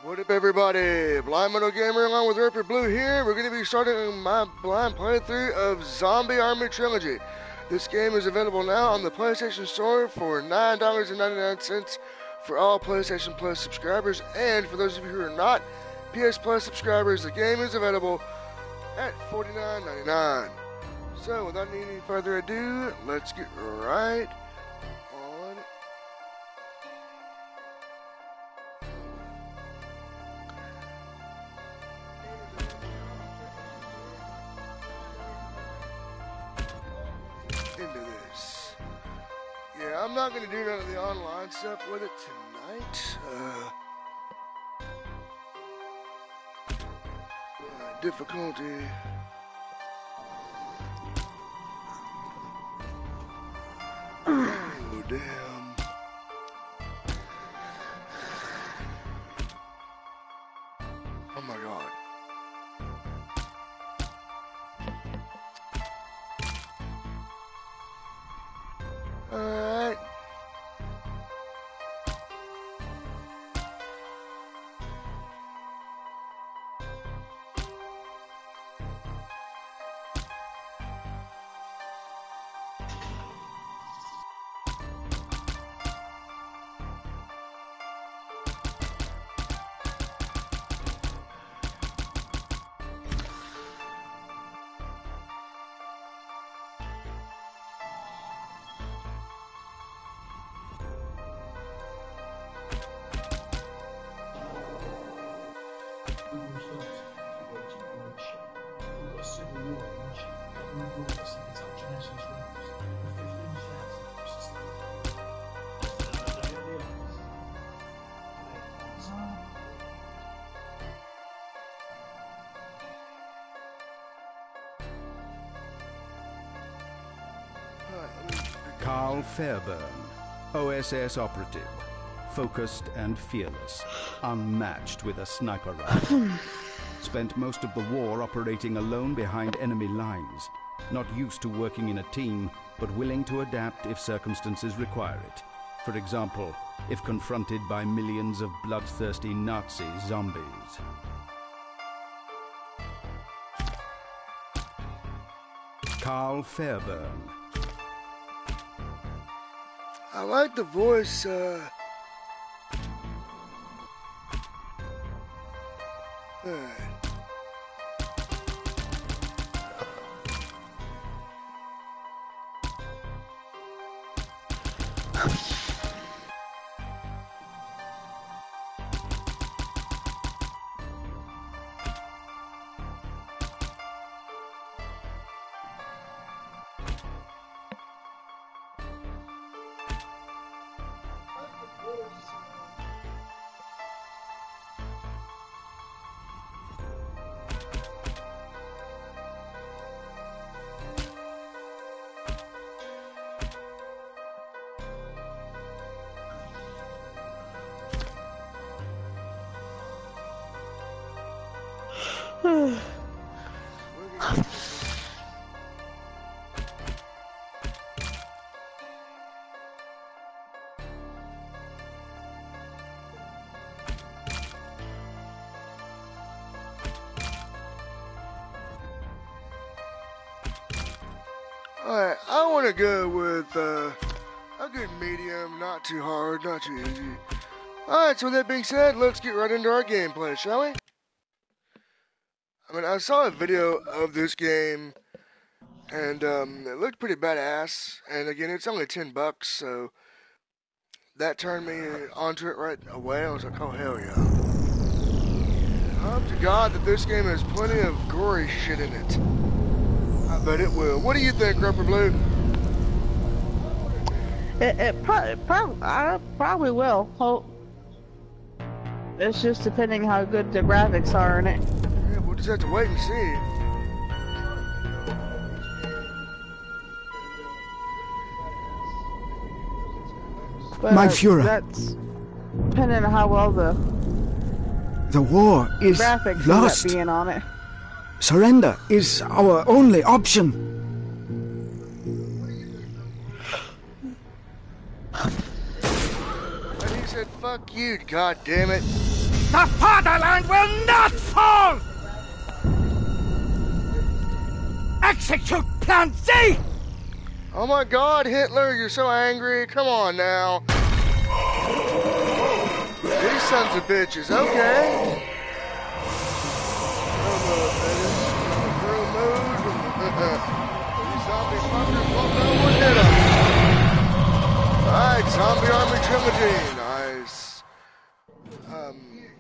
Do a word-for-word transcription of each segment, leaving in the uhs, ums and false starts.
What up, everybody? Blind Moto Gamer along with Ripper Blue here. We're going to be starting my blind playthrough of Zombie Army Trilogy. This game is available now on the PlayStation Store for nine dollars and ninety-nine cents for all PlayStation Plus subscribers. And for those of you who are not P S Plus subscribers, the game is available at forty-nine ninety-nine. So, without any further ado, let's get right on. Into this. Yeah, I'm not going to do none of the online stuff with it tonight. Uh, uh, difficulty. Oh, damn. Oh my god. Alright. Carl Fairburn, O S S operative, focused and fearless, unmatched with a sniper rifle. Spent most of the war operating alone behind enemy lines, not used to working in a team, but willing to adapt if circumstances require it. For example, if confronted by millions of bloodthirsty Nazi zombies. Carl Fairburn. I like the voice, uh... Alright. Alright, I want to go with uh, a good medium, not too hard, not too easy. Alright, so with that being said, let's get right into our gameplay, shall we? I mean, I saw a video of this game, and um, it looked pretty badass. And again, it's only ten bucks, so that turned me onto it right away. I was like, oh, hell yeah. I hope to God that this game has plenty of gory shit in it. I bet it will. What do you think, Ripper Blue? It, it, pro pro I probably will. Hope. It's just depending how good the graphics are in it. Yeah, we'll just have to wait and see. But My Führer. That's depending on how well the The war is graphics lost. end up being on it. Surrender is our only option. And he said, fuck you, god damn it. The fatherland will not fall! Execute Plan Z! Oh my God, Hitler, you're so angry. Come on now. These sons of bitches, okay. Real mood. These zombie fuckers won't know what hit them. Alright, Zombie Army Trilogy. Nice. Um.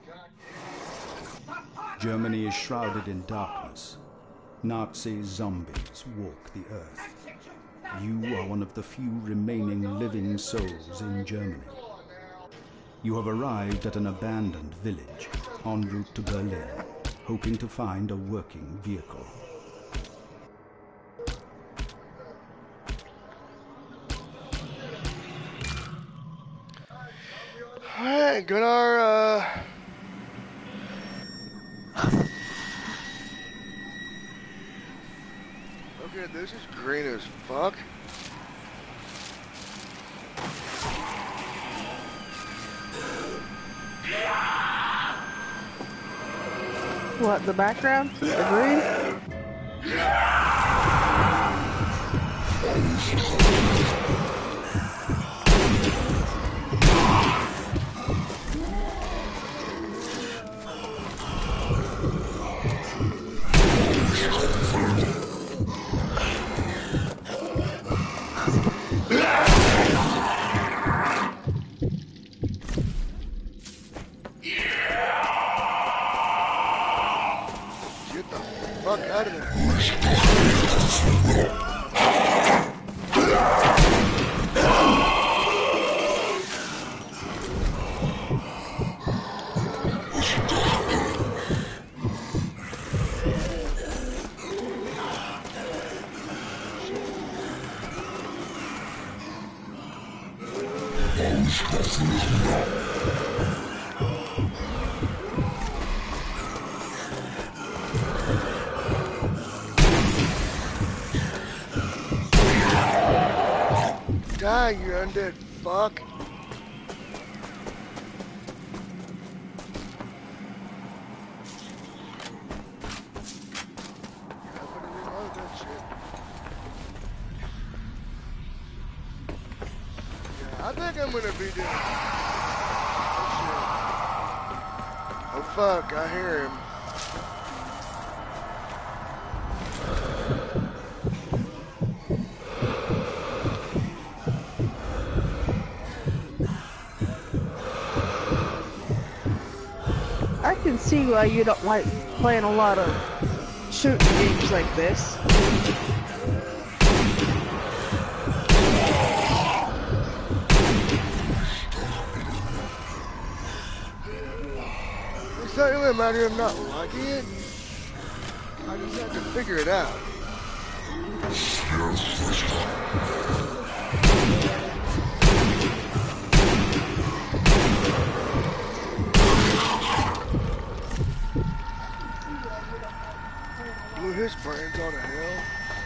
Germany is shrouded in darkness. Nazi zombies walk the earth. You are one of the few remaining living souls in Germany. You have arrived at an abandoned village en route to Berlin, hoping to find a working vehicle. Alright, good our, uh... Okay, this is green as fuck. What, the background? The green? Get the fuck out of there. Die, you undead fuck. I better reload that shit. Yeah, I think I'm gonna be doing. Oh shit. Oh fuck, I hear him. I can see why you don't like playing a lot of shooting games like this. It's not really a matter of not liking it. I just have to figure it out. Blew his brains out of hell.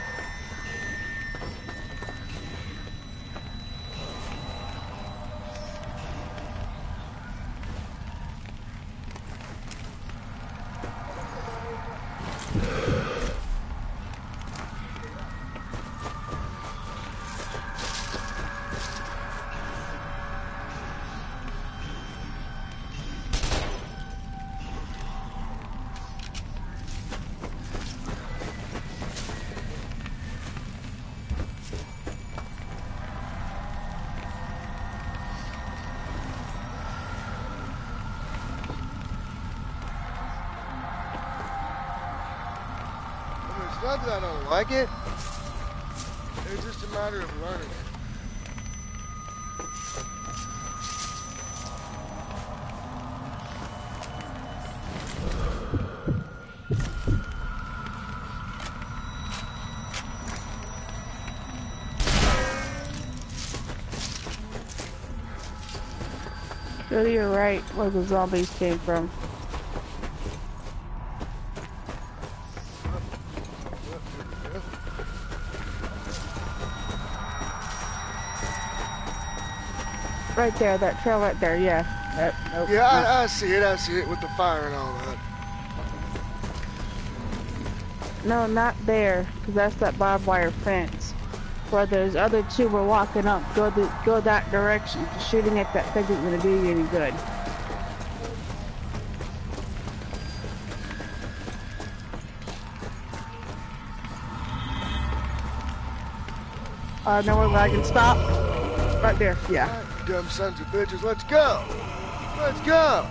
It's not that I don't like it. It's just a matter of learning it. Go to your right, where the zombies came from. Right there, that trail right there, yeah. Nope, nope, Yeah, not- I, I see it. I see it with the fire and all that. No, not there, because that's that barbed wire fence. Where those other two were walking up, go the, go that direction. Just shooting at that thing isn't gonna do you any good. Uh, nowhere where I can stop. Right there, yeah. Right, you dumb sons of bitches. Let's go. Let's go.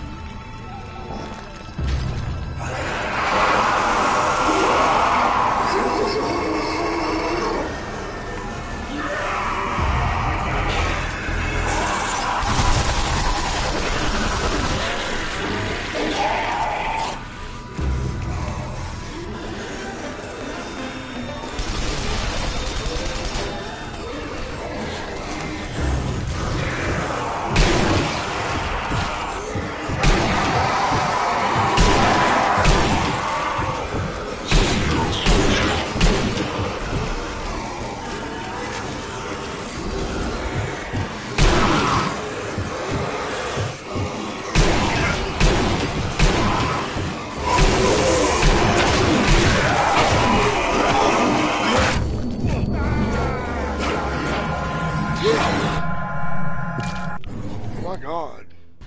Oh my God.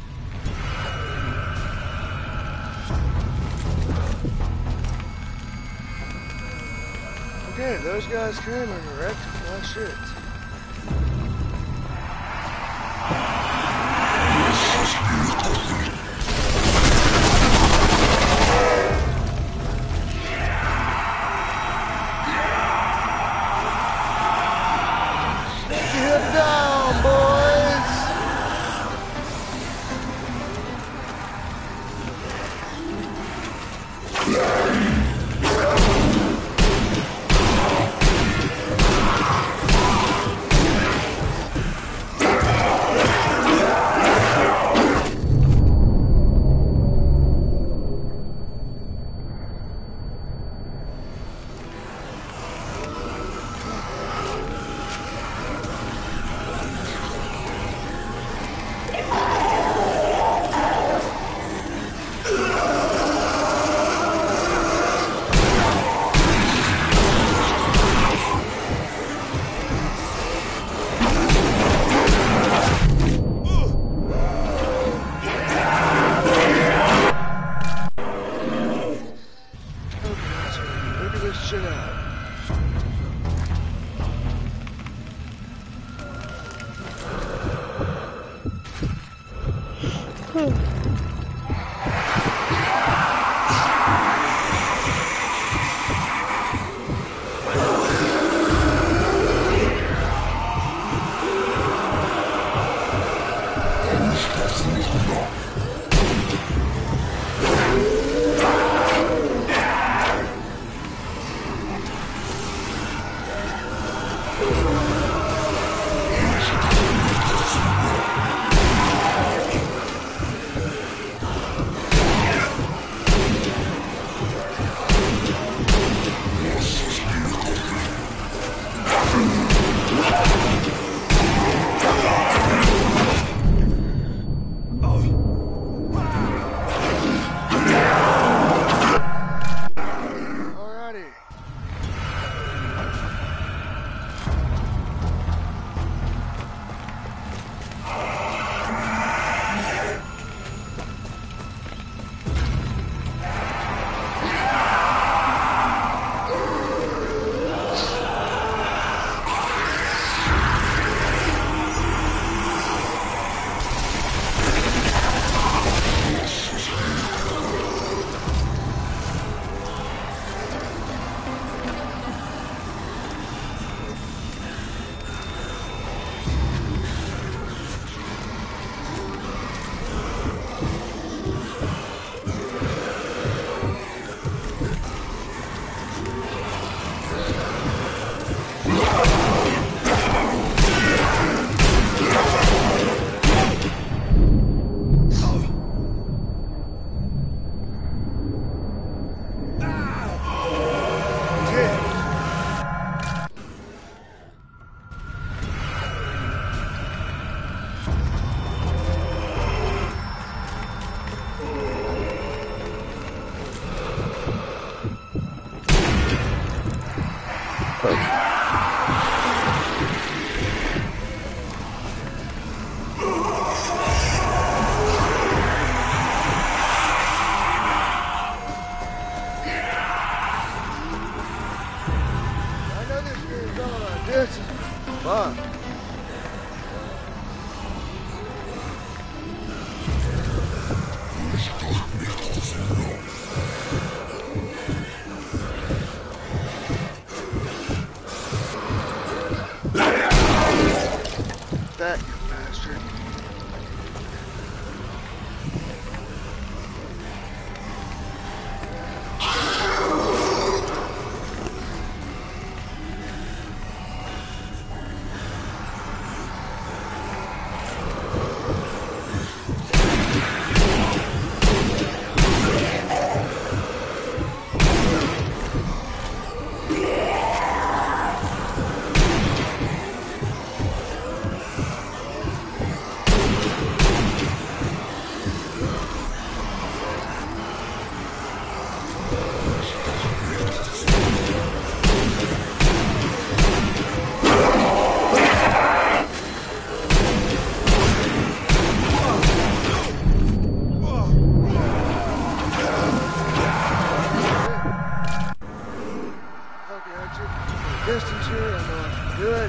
Okay, those guys came and wrecked my shit. Get down, boys! Look at this shit out. I know this game's all about distance, but that you bastard. Okay, I took the distance here. I know I can do it.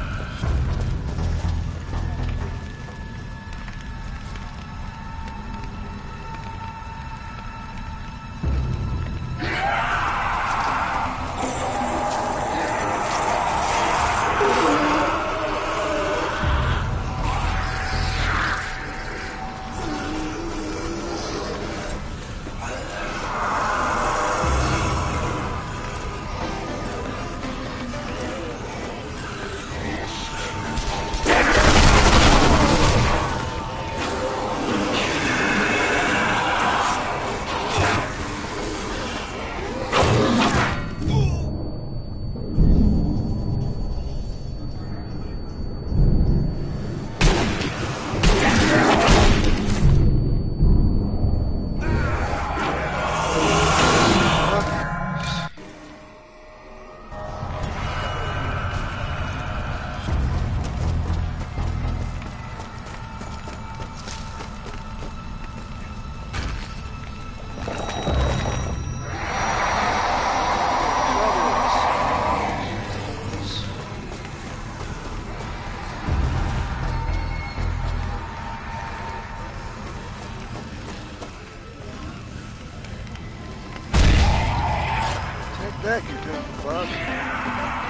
That you dumb fuck.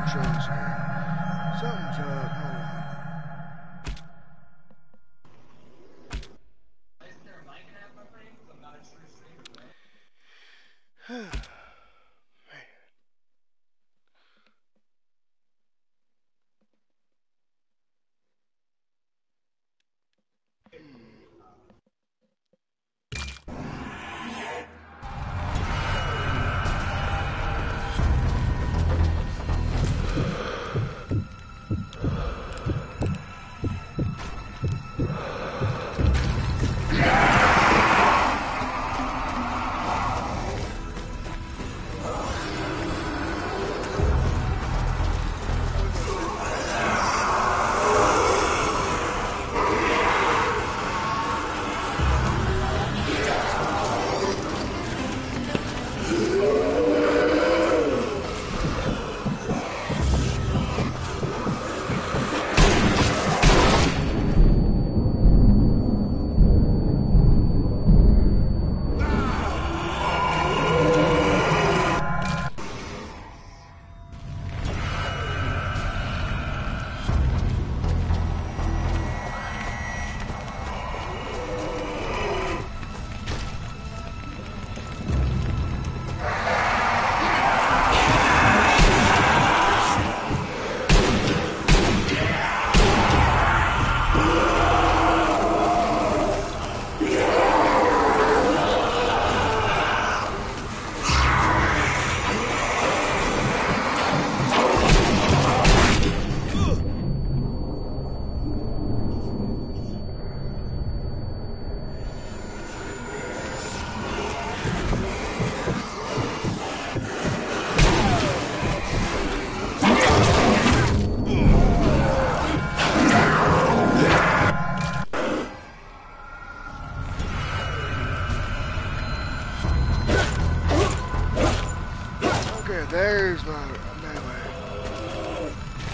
controls here. Something's up. Hold on. Man. There's my melee.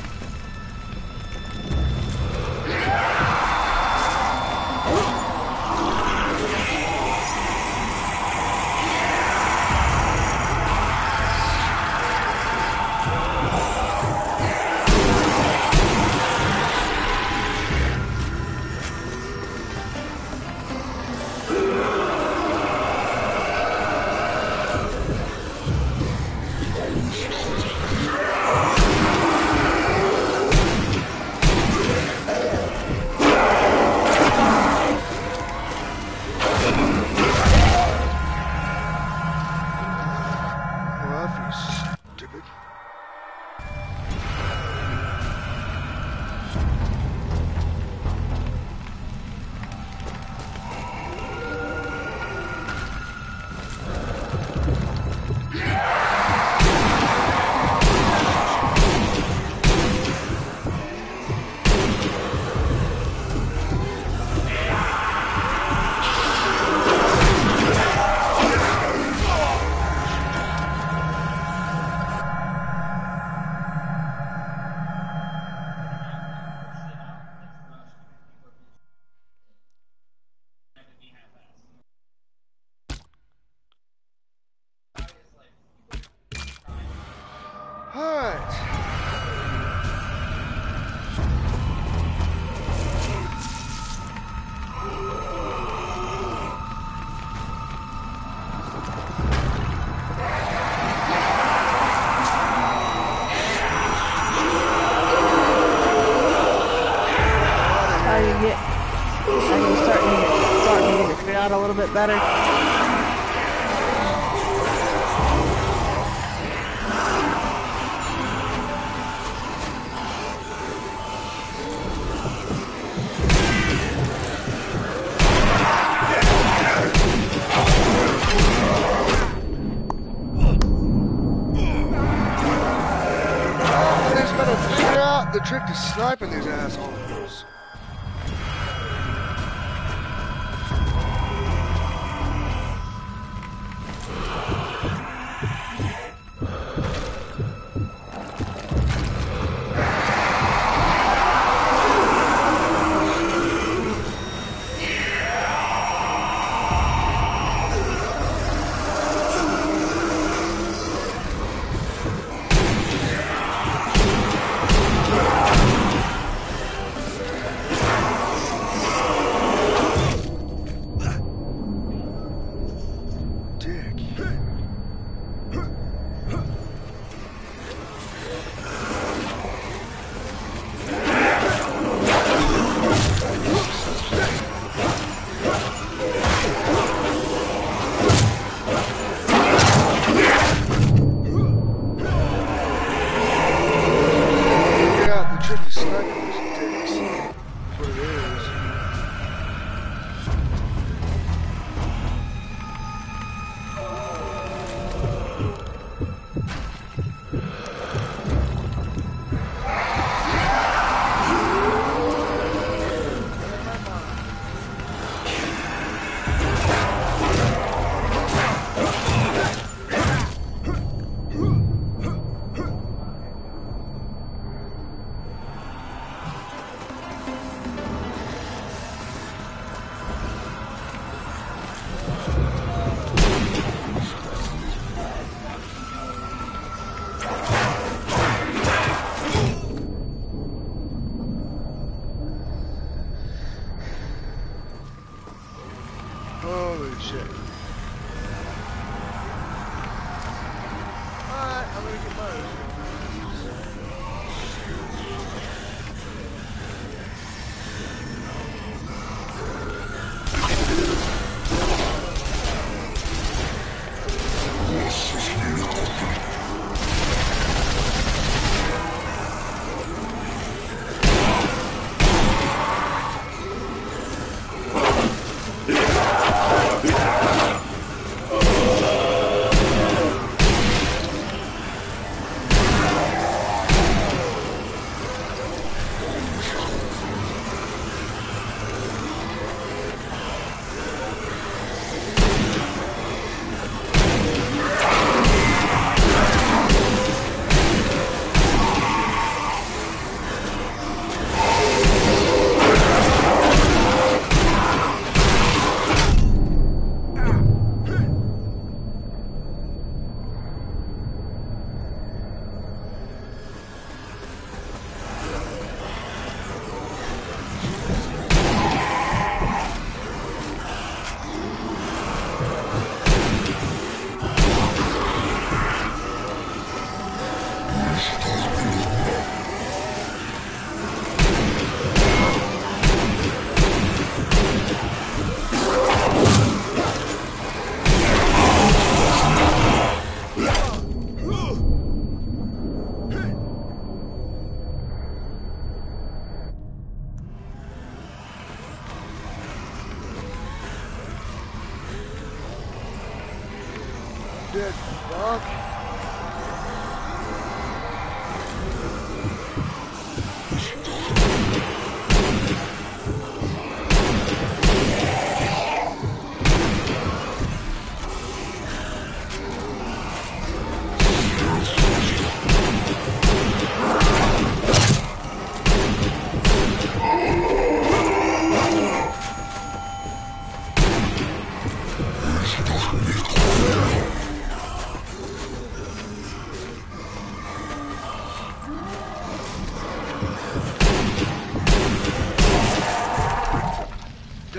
A little bit better. I just gotta figure out the trick to sniping these assholes.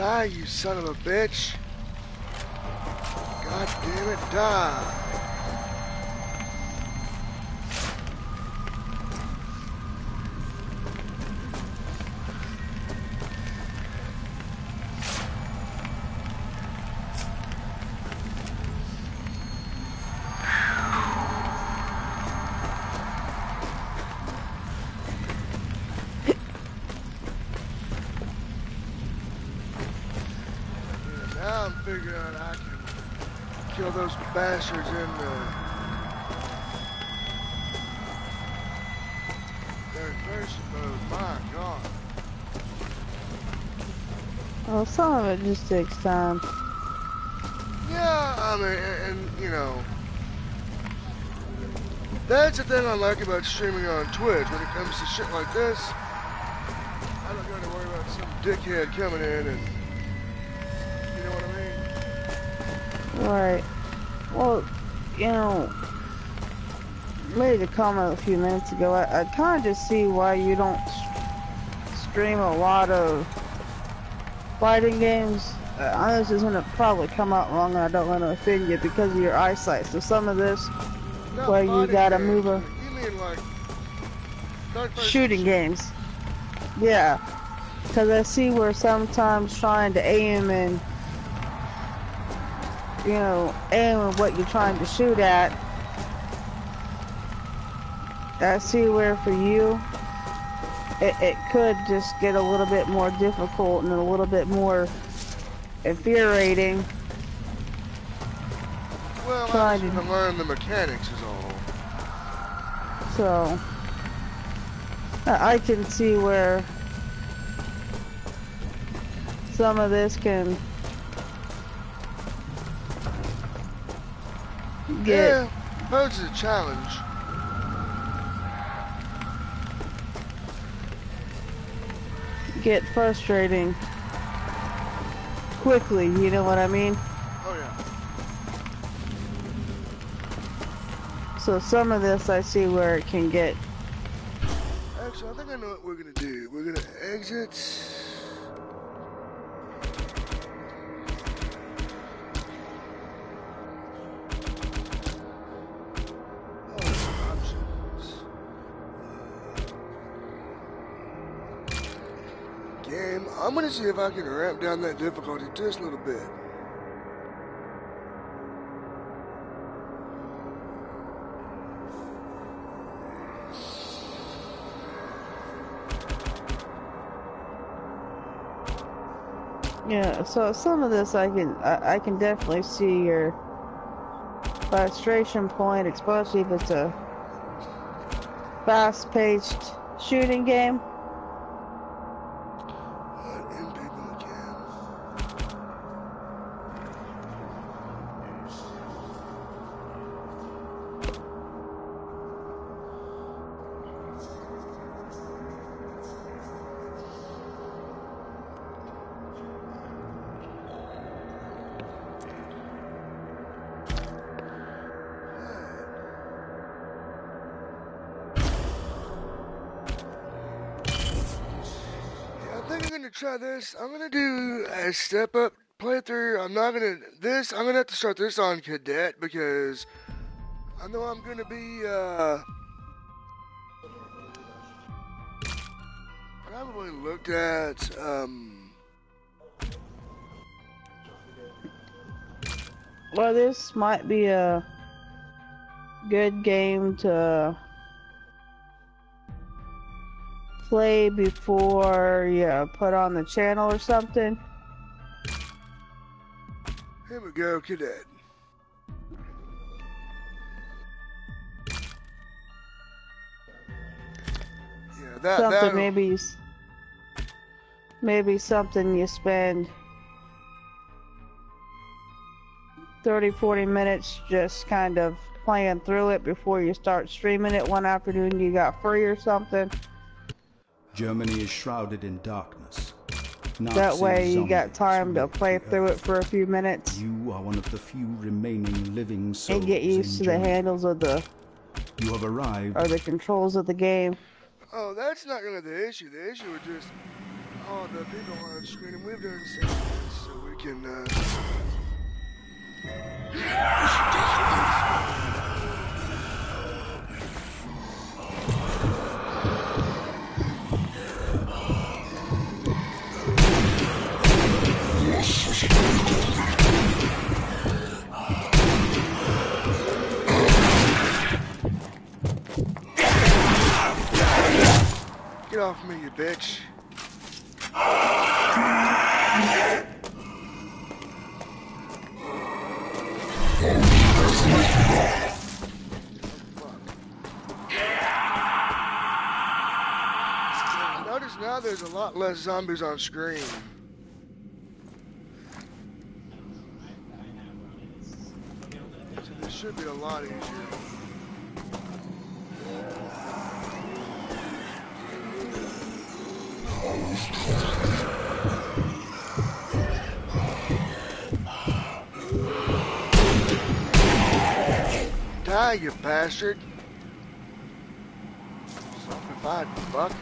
Die, you son of a bitch. God damn it, die. Now I'm figuring out I can kill those bastards in the their thirst mode. My God. Well, some of it just takes time. Yeah, I mean, and, and you know, that's the thing I like about streaming on Twitch. When it comes to shit like this, I don't got to worry about some dickhead coming in and. You know what I mean? Right. Well, you know, made a comment a few minutes ago. I, I kind of just see why you don't s- stream a lot of fighting games. Uh, I know this is gonna probably come out wrong, and I don't want to offend you because of your eyesight. So some of this, Not where you fighting gotta games. move a You mean like third-person shooting games. Yeah. Because I see where sometimes trying to aim and, you know, aim at what you're trying to shoot at. I see where for you, it, it could just get a little bit more difficult and a little bit more infuriating. Well, I Trying just to- want to learn the mechanics is all. So, I I can see where some of this can get Yeah, poses a challenge. get frustrating quickly, you know what I mean? Oh yeah. So some of this I see where it can get, Actually, I think I know what we're gonna do. We're gonna exit. Oh, options. Game. I'm gonna see if I can ramp down that difficulty just a little bit. yeah, so some of this I can, I, I can definitely see your frustration point, especially if it's a fast-paced shooting game. Uh, in people again. I think I'm gonna try this. I'm gonna do a step up playthrough. I'm not gonna this. I'm gonna have to start this on cadet because I know I'm gonna be uh probably looked at um Well, this might be a good game to play before you put on the channel or something. here we go, cadet. Yeah, that Something that maybe, s- maybe something you spend thirty, forty minutes just kind of playing through it before you start streaming it one afternoon you got free or something. Germany is shrouded in darkness. That Nazi way you got zombies time to walk play the through it earth. for a few minutes You are one of the few remaining living souls and get used in to the Germany. handles of the, You have arrived. or the controls of the game. oh, that's not gonna be the issue. The issue is just all the people on screen, and we've done six minutes, so we can, uh... Get off me, you bitch. Notice now there's a lot less zombies on screen. So this should be a lot easier. Die, you bastard. Zombified fuck.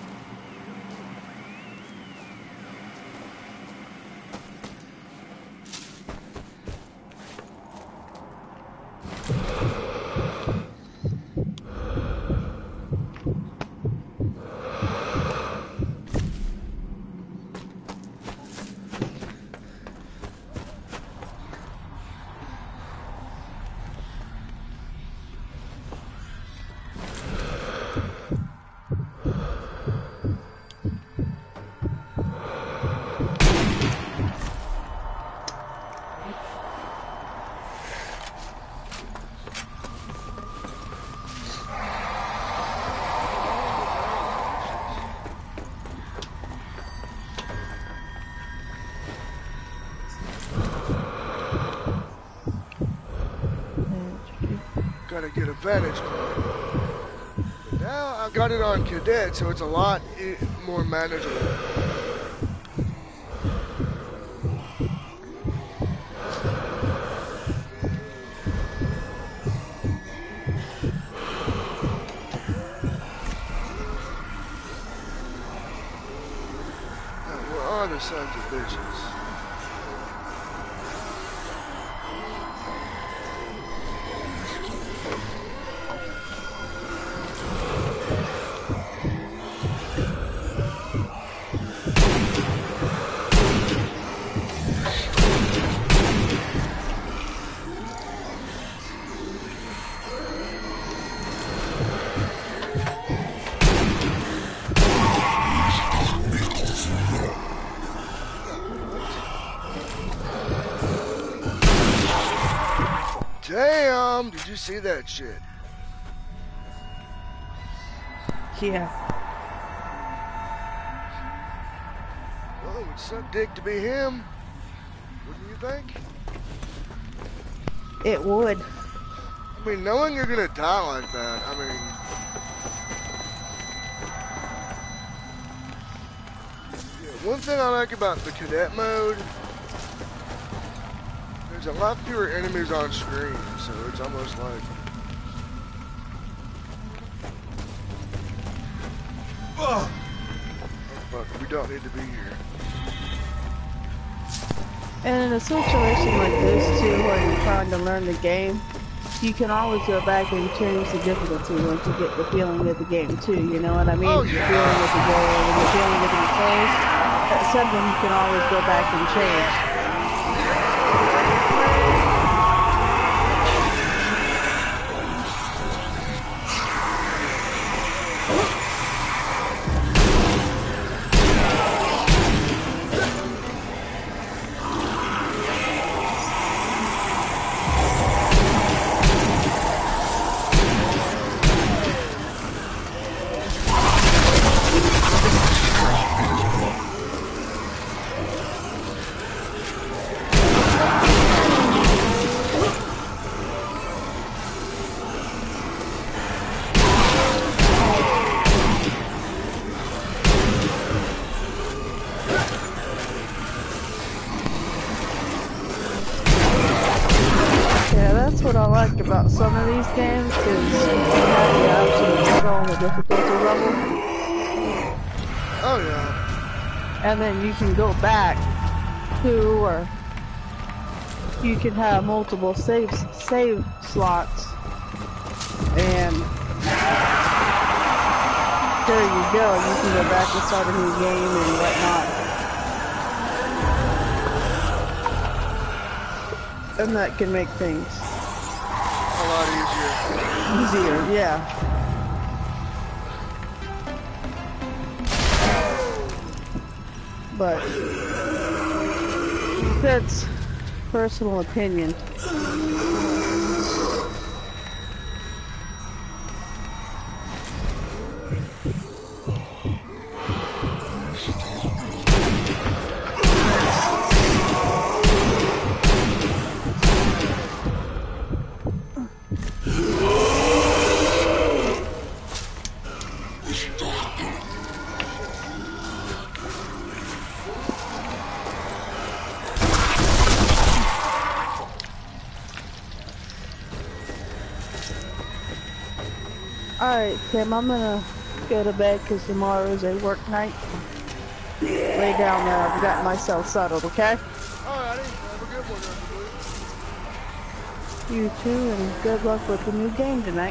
Gotta get a vantage point. But now I've got it on Cadet, so it's a lot e more manageable. Now, where are the sons of bitches? Damn! Did you see that shit? Yeah. Well, it would suck dick to be him. Wouldn't you think? It would. I mean, knowing you're gonna die like that, I mean... Yeah, one thing I like about the Cadet mode, there's a lot fewer enemies on screen, so it's almost like... Oh, fuck, we don't need to be here. And in a situation like this too, where you're trying to learn the game, you can always go back and change the difficulty once you get the feeling of the game too, you know what I mean? Oh, The yeah. feeling of the game, and the feeling of the controls, that's something you can always go back and change. That's what I like about some of these games, because you have the option to put on the difficulty level. Oh yeah. and then you can go back to, or you can have multiple save save slots, and there you go. You can go back and start a new game and whatnot, and that can make things A lot easier. easier. Yeah. But that's personal opinion. Alright, Tim, I'm gonna go to bed because tomorrow is a work night. Lay down there, I've got myself settled, okay? Alrighty, have a good one, everybody. You too, and good luck with the new game tonight.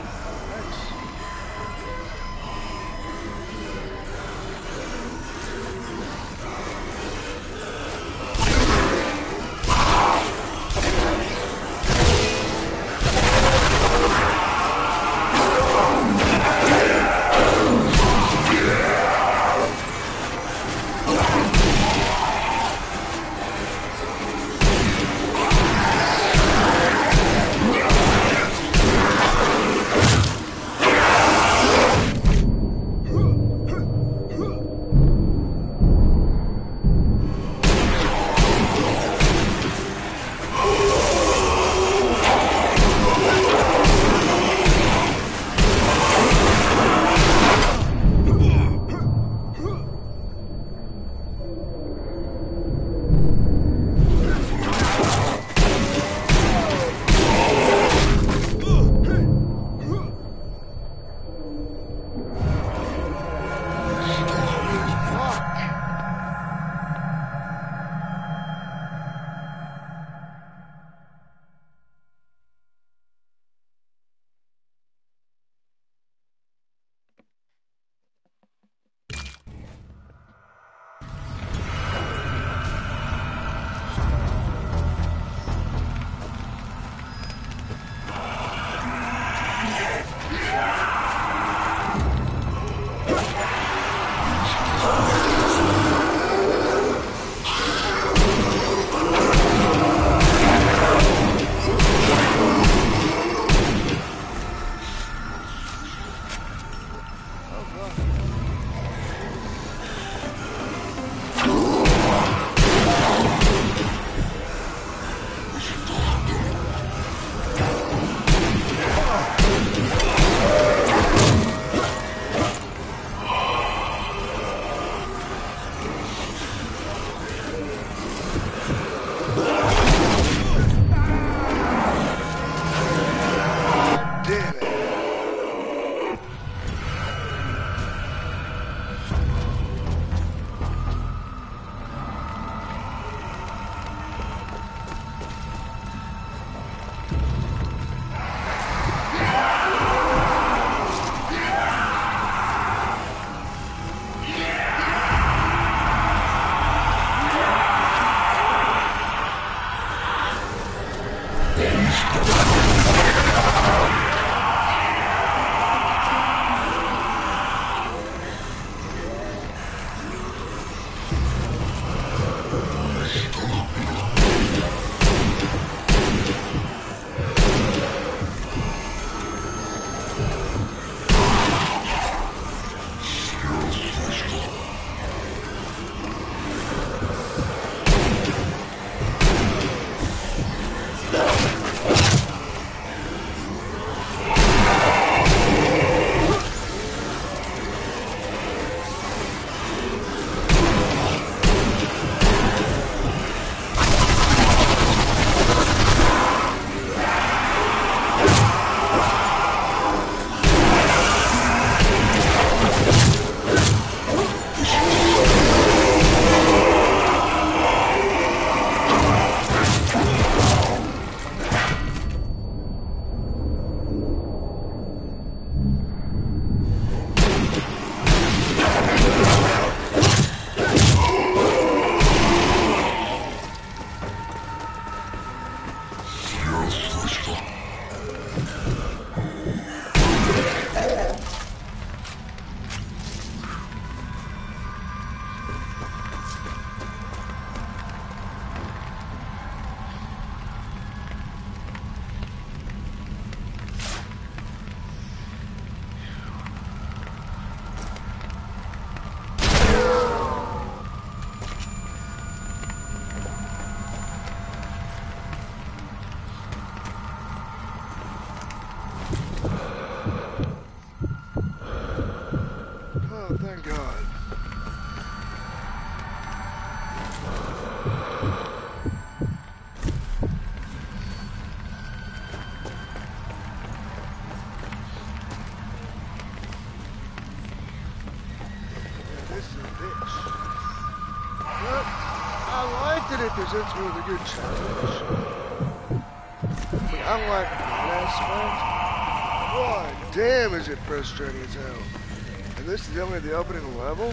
it presents me with a good challenge. But unlike the last fight, God damn is it frustrating as hell. And this is only the opening level?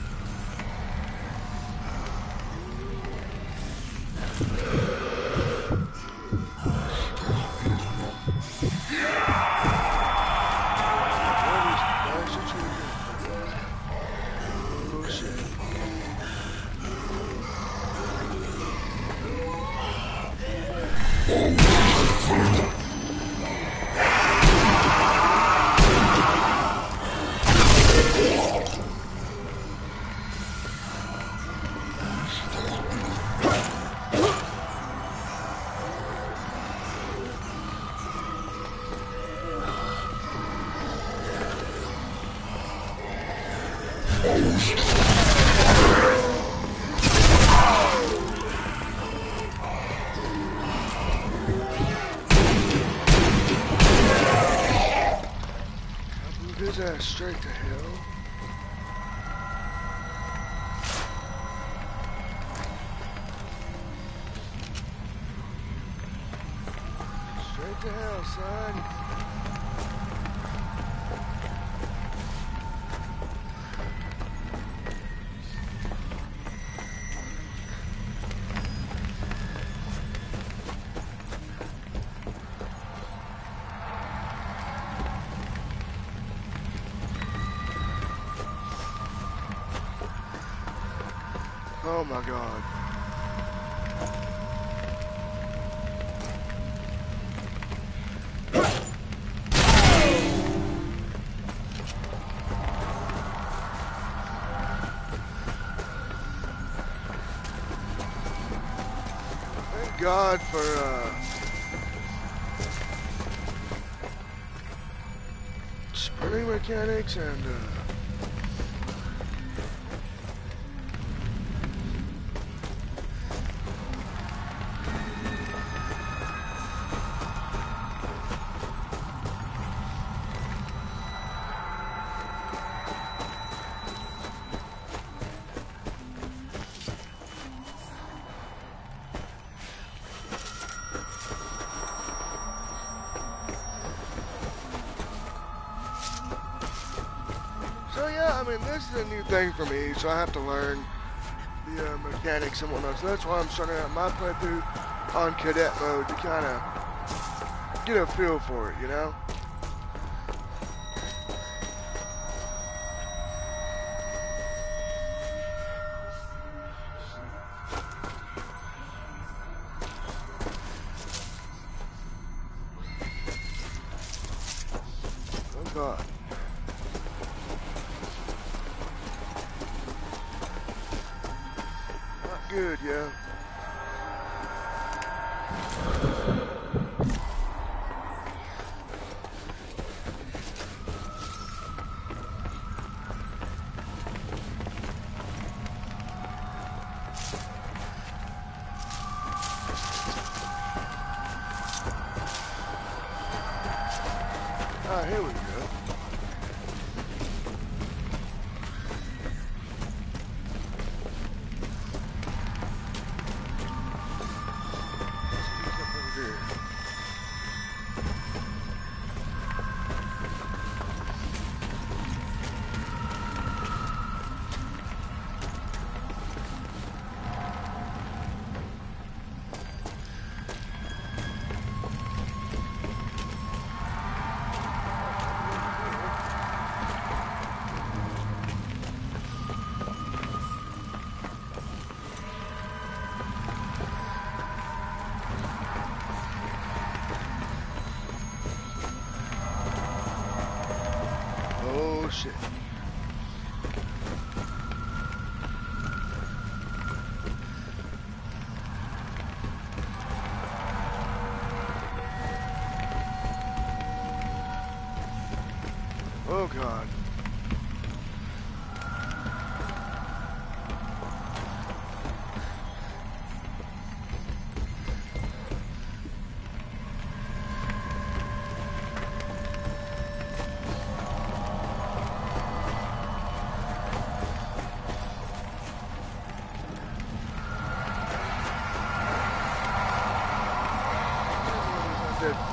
His ass straight to hell. Straight to hell, son. Oh my God. Thank God for uh sprinting mechanics and uh So yeah, I mean, this is a new thing for me, so I have to learn the uh, mechanics and whatnot. So that's why I'm starting out my playthrough on cadet mode to kind of get a feel for it, you know? Oh God. Good, yeah. Ah, here we go. Oh shit. Oh God.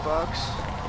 fucks.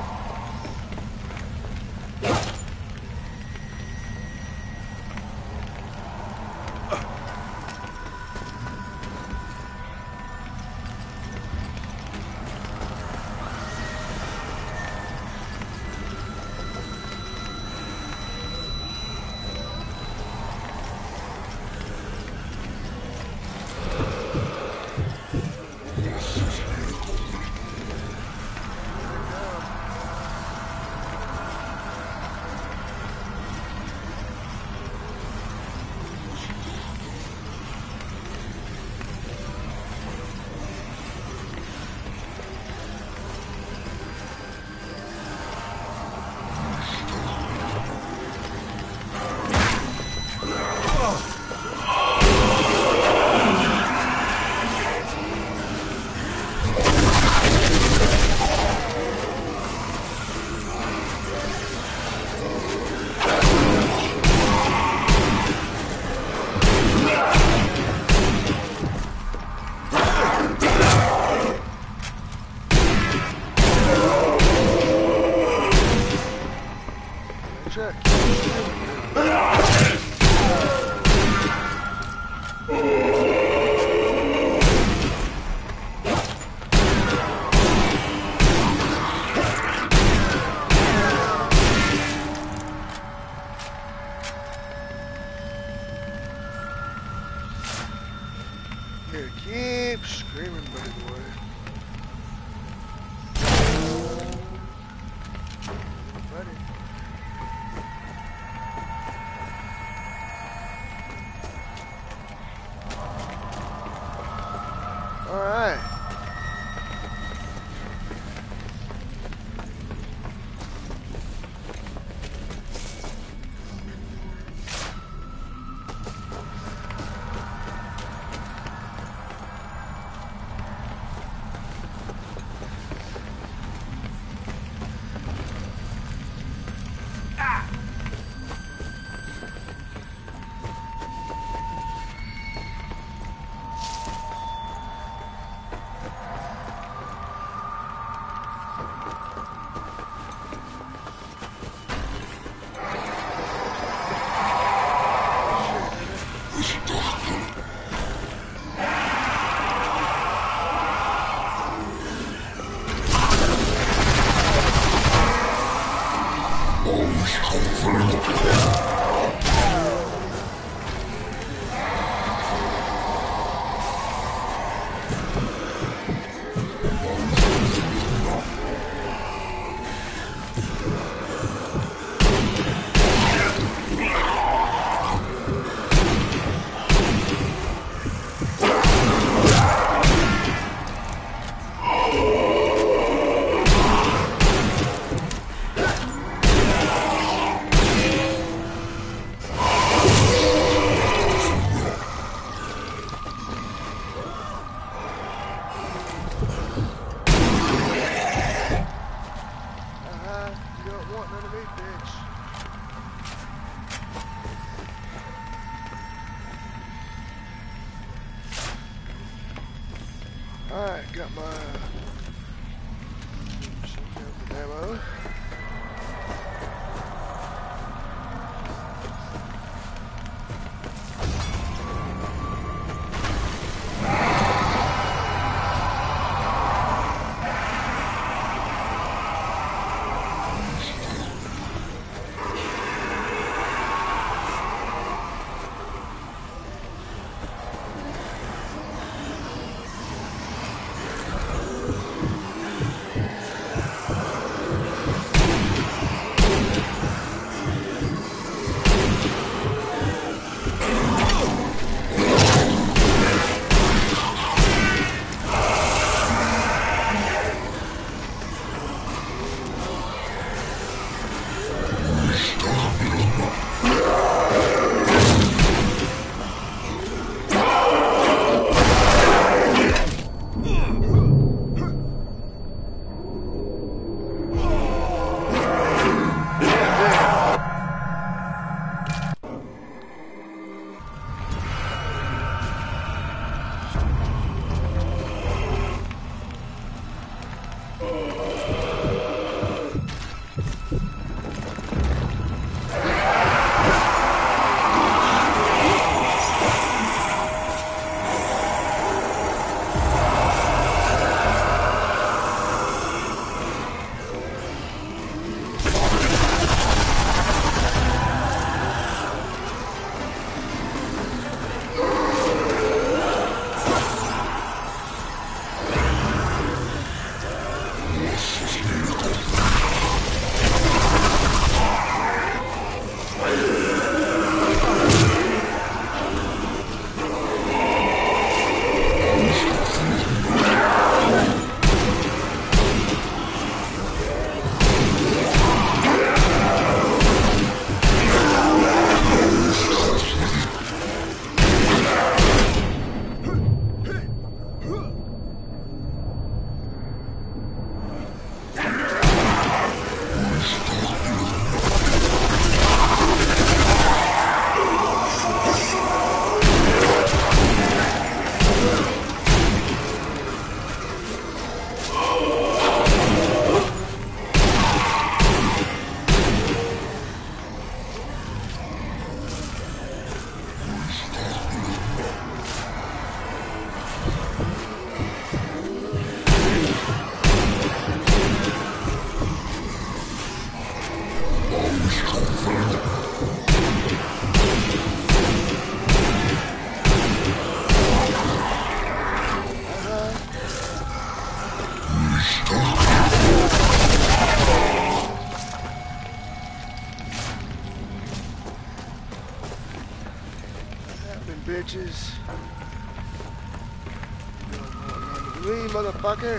Check. Here, keep screaming, buddy boy. Buddy. All right. Alright, got my shotgun ammo. Bitches. Leave, motherfucker.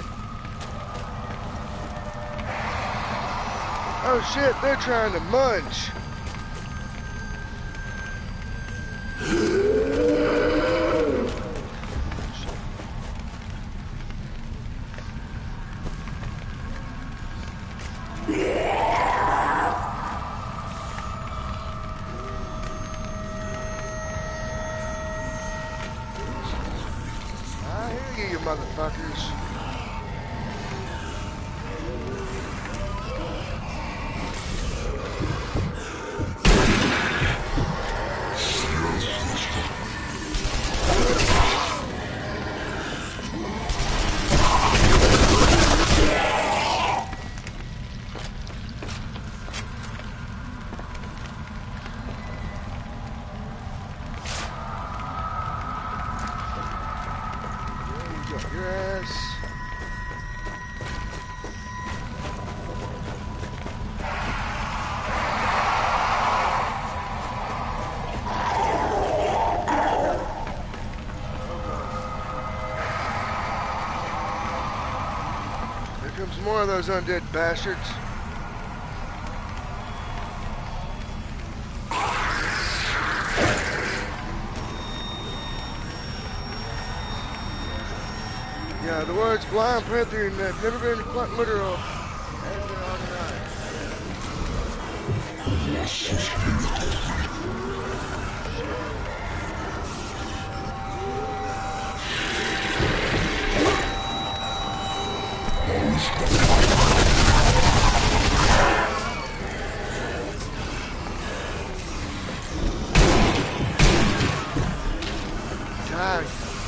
Oh shit, they're trying to munch. You motherfuckers. Your ass. Here comes more of those undead bastards. Yeah, the words blind panther and have never been quite literal. And they're on the right. Die.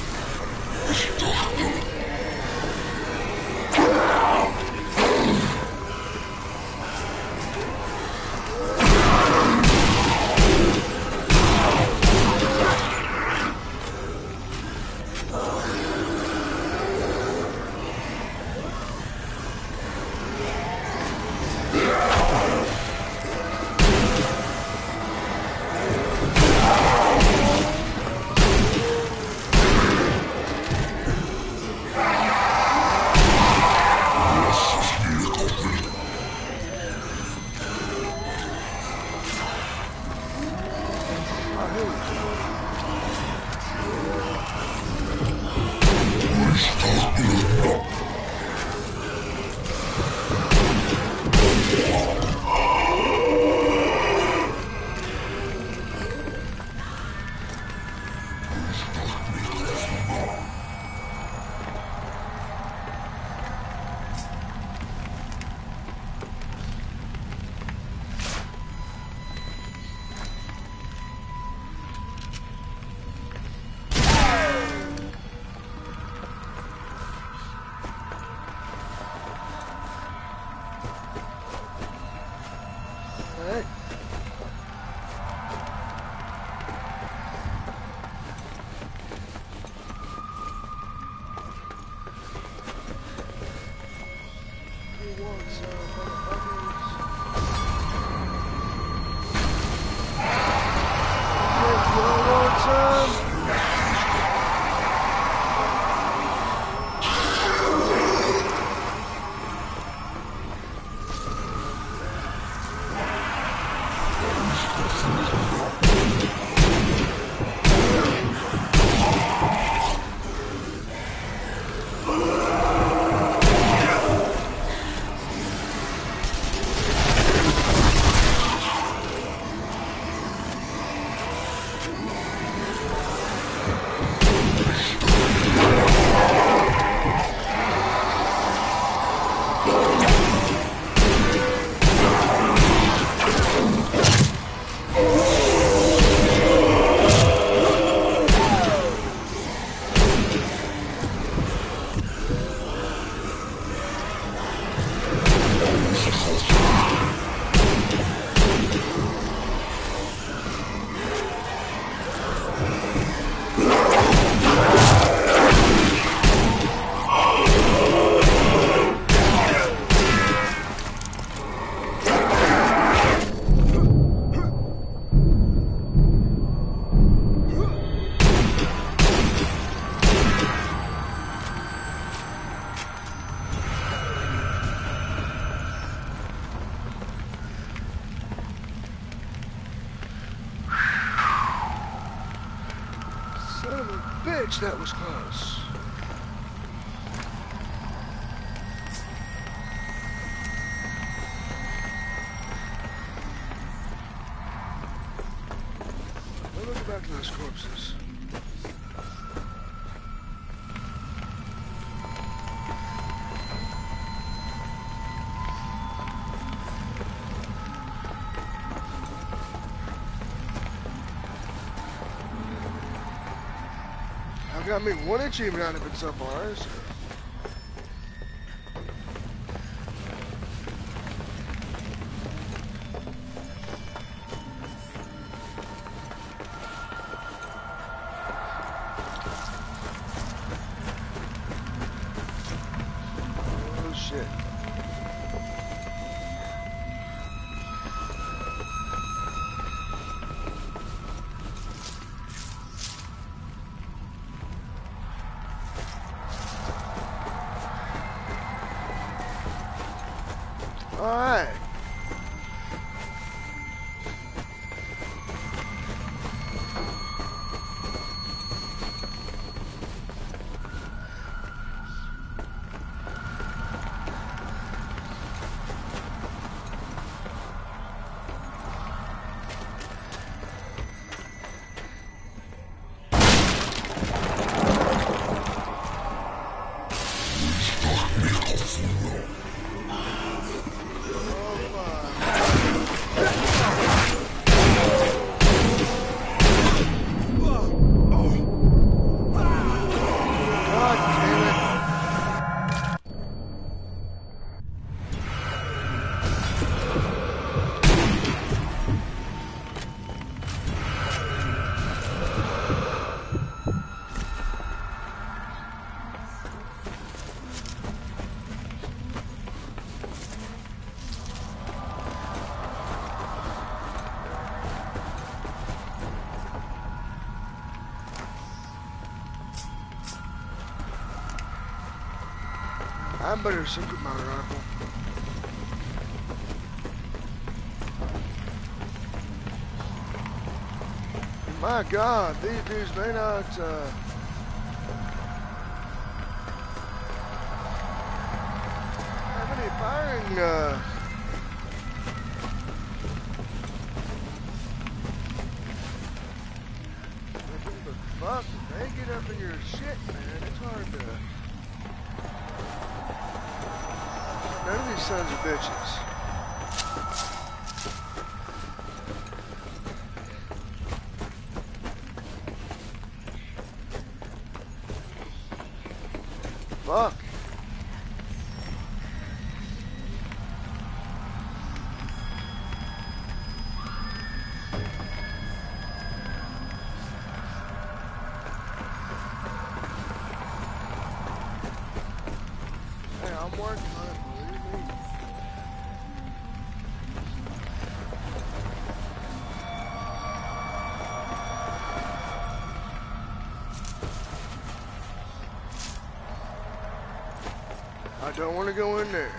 Alright. Who wants some motherfuckers? Okay, you all want some? Oh! bitch, that was close. Let me go back to those corpses. I got me one achievement out of it so far. So. Oh shit. Alright. I better sync with my rifle. My God, these dudes may not uh, have any firing. Uh, what the fuck? They get up in your shit, man. It's hard to. None of these sons of bitches. Fuck. Hey, I'm working on it, believe me. I don't want to go in there.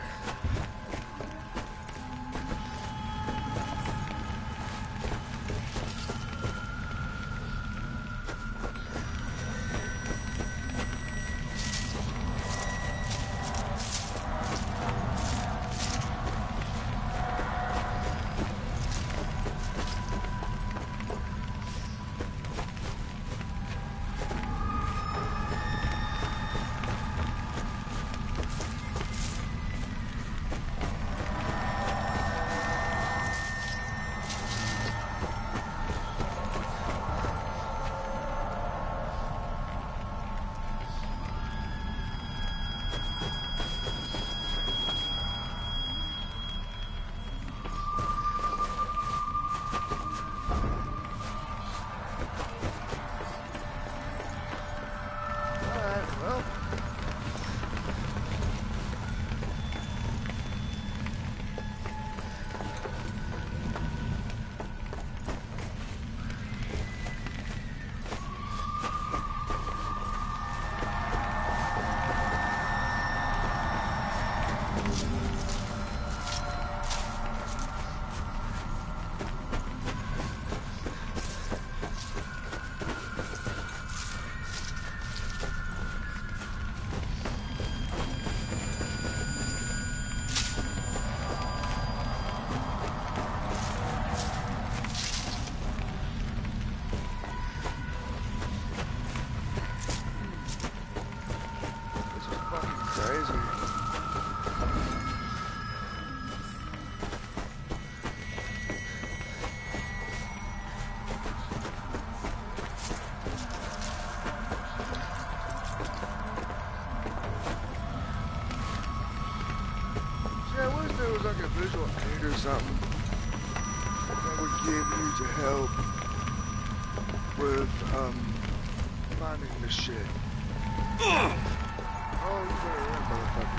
special aid or something that would give you to help with, um, finding the shit. Oh, you better run, motherfucker.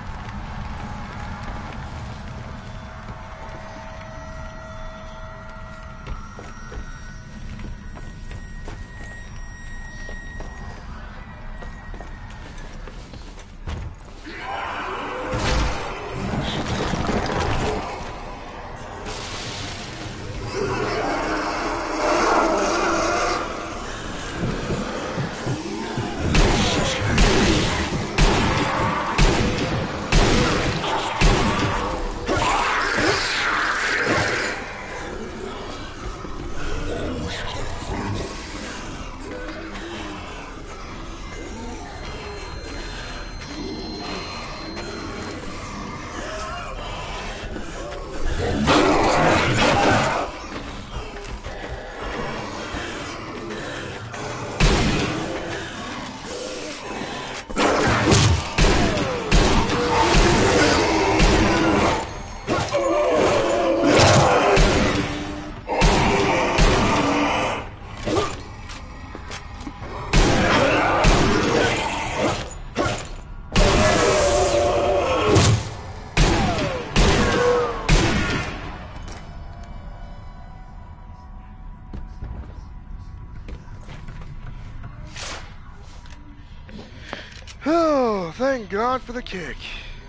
Oh, thank God for the kick.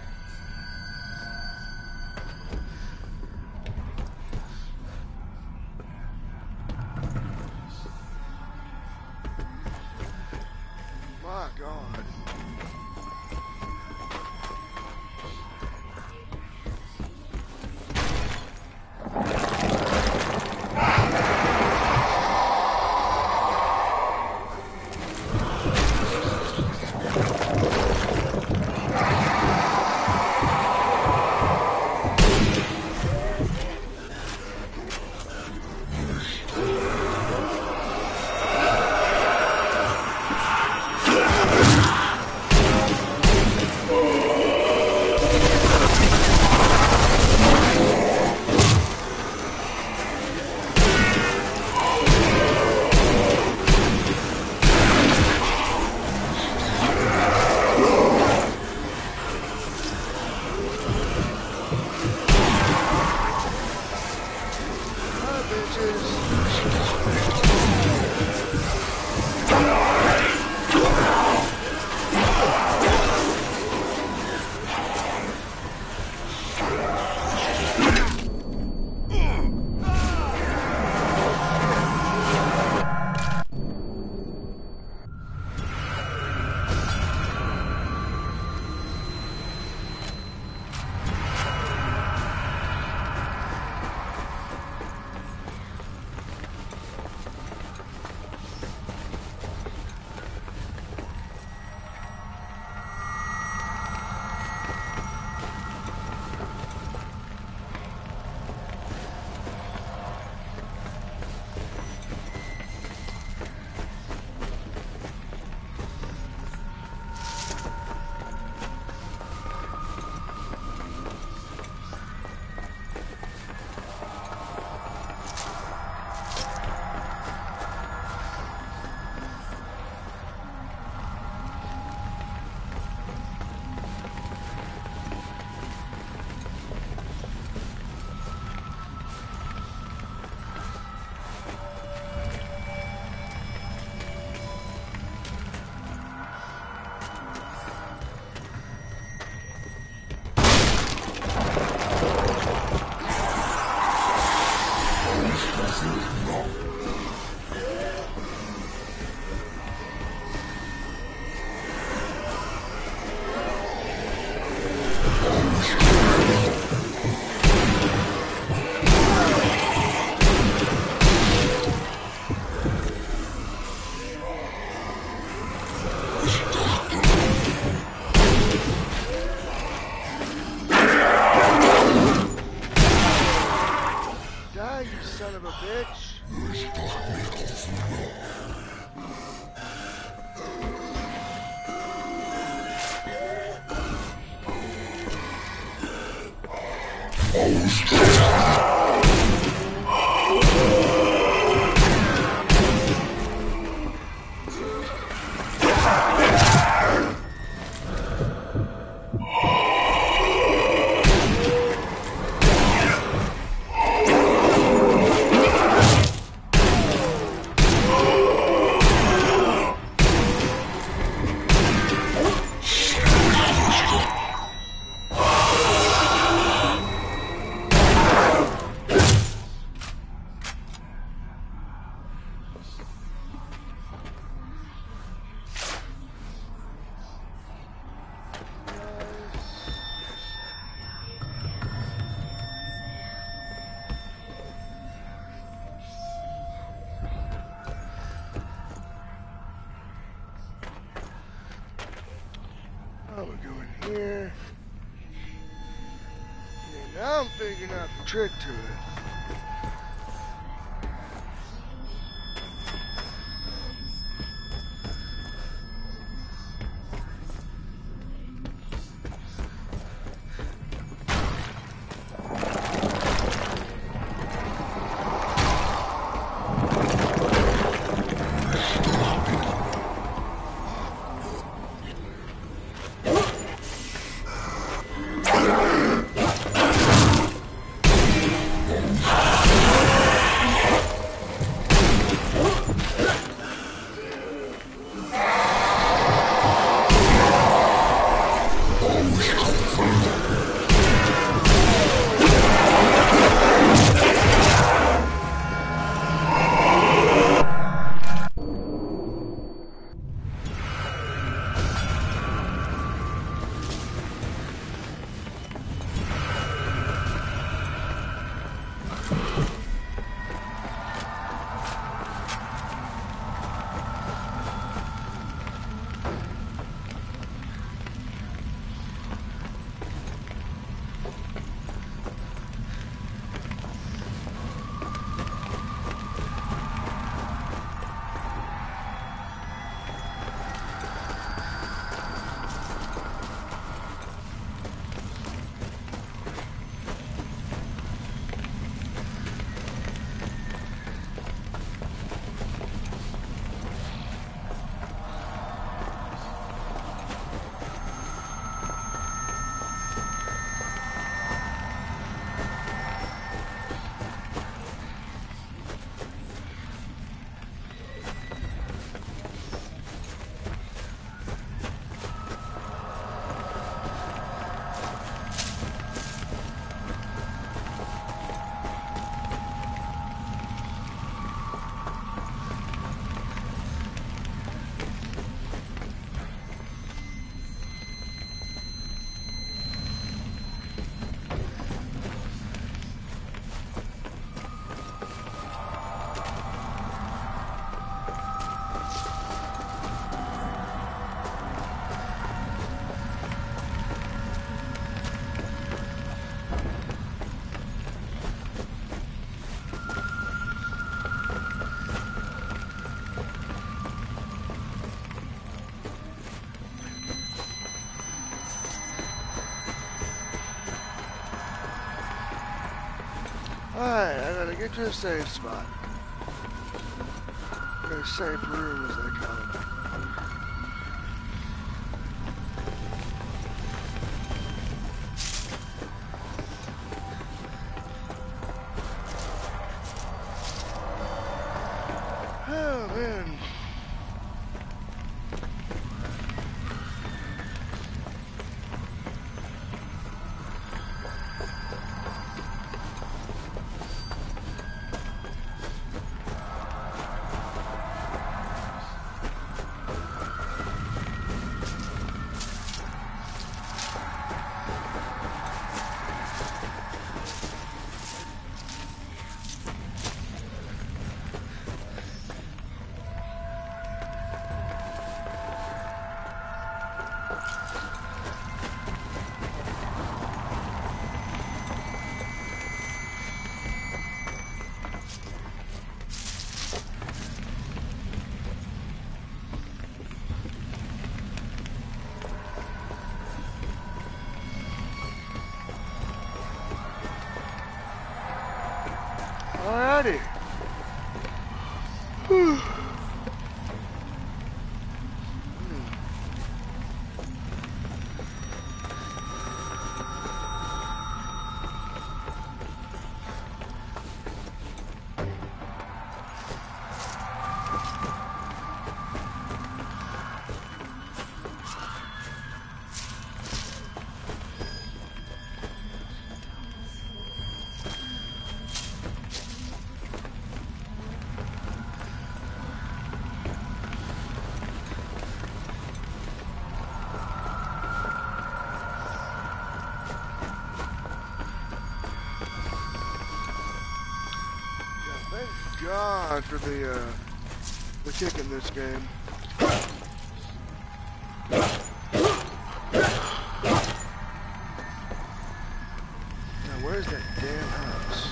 My God. Oh, we're going here. Yeah, now I'm figuring out the trick to it. Alright, I gotta get to a safe spot. Or a safe room, as they call it. Oh, man. God for the uh, the kick in this game. Now where's that damn house?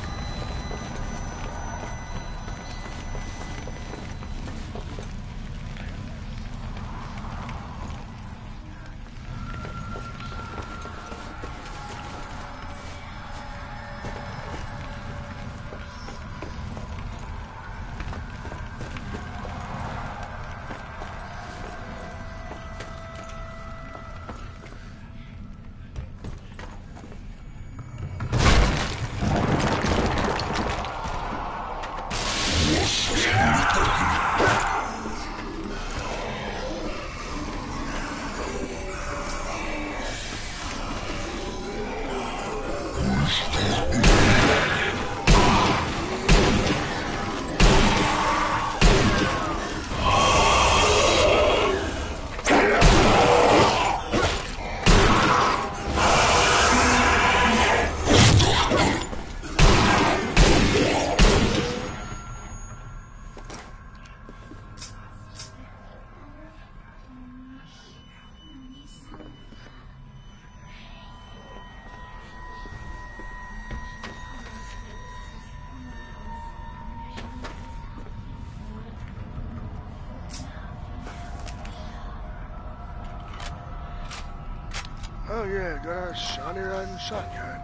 Oh yeah, got a shiny riding shotgun.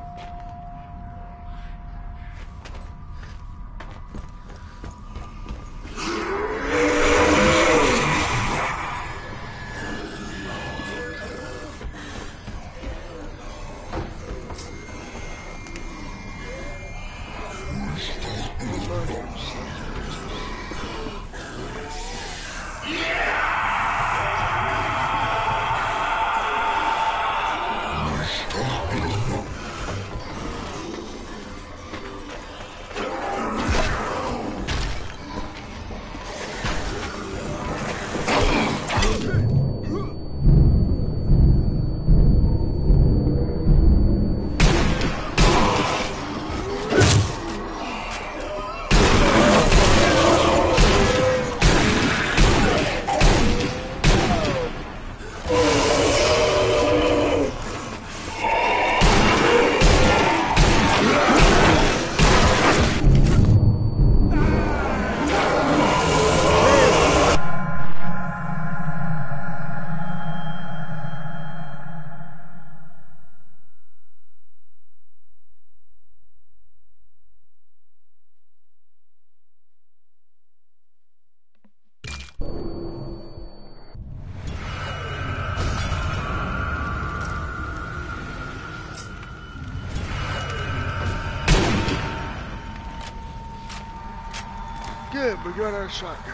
Good, we got our shotgun.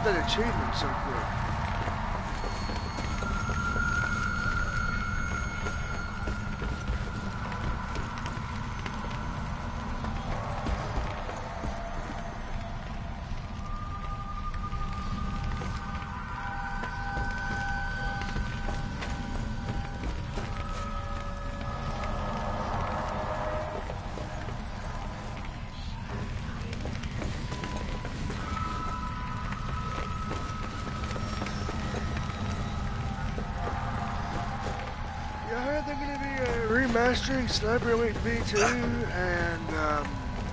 that achievement so quick? I heard they're going to be uh, remastering Sniper Elite V two, and um,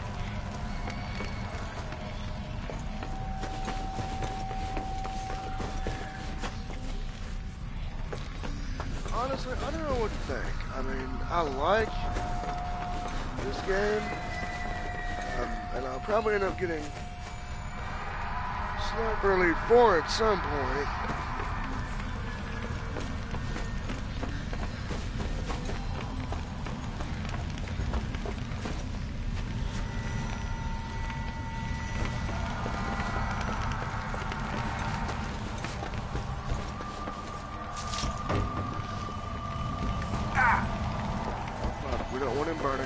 honestly, I don't know what to think. I mean, I like this game, um, and I'll probably end up getting Sniper Elite four at some point. We don't want him burning.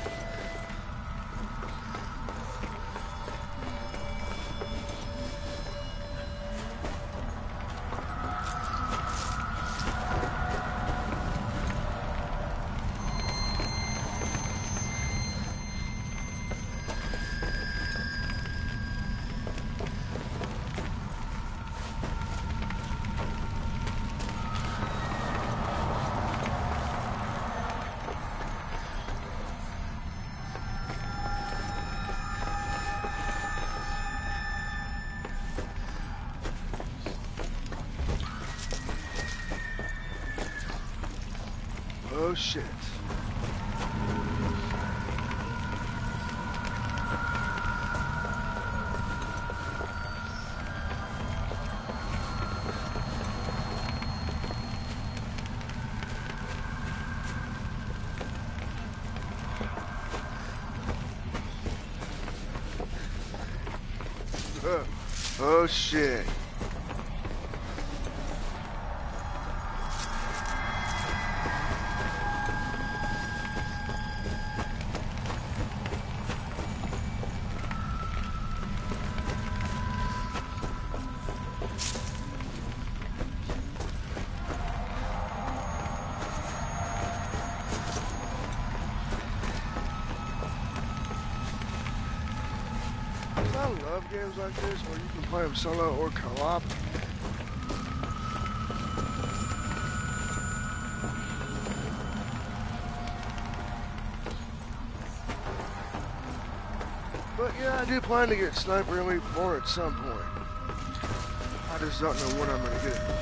Oh shit. Uh, oh shit. I love games like this where you can play them solo or co-op. But yeah, I do plan to get Sniper Elite four at some point. I just don't know when I'm going to get it.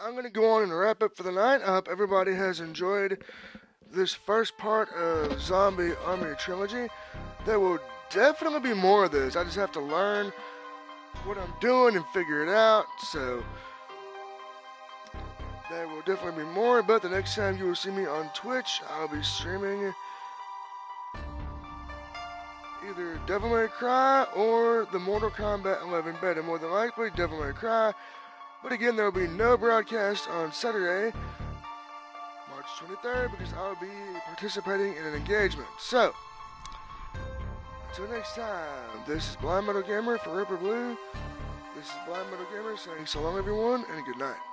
I'm going to go on and wrap up for the night. I hope everybody has enjoyed this first part of Zombie Army Trilogy. There will definitely be more of this. I just have to learn what I'm doing and figure it out. So there will definitely be more. But the next time you will see me on Twitch, I'll be streaming either Devil May Cry or the Mortal Kombat eleven beta. More than likely, Devil May Cry. But again, there will be no broadcast on Saturday, March twenty-third, because I'll be participating in an engagement. So, until next time, this is Blind Metal Gamer for Ripper Blue. This is Blind Metal Gamer saying so long, everyone, and good night.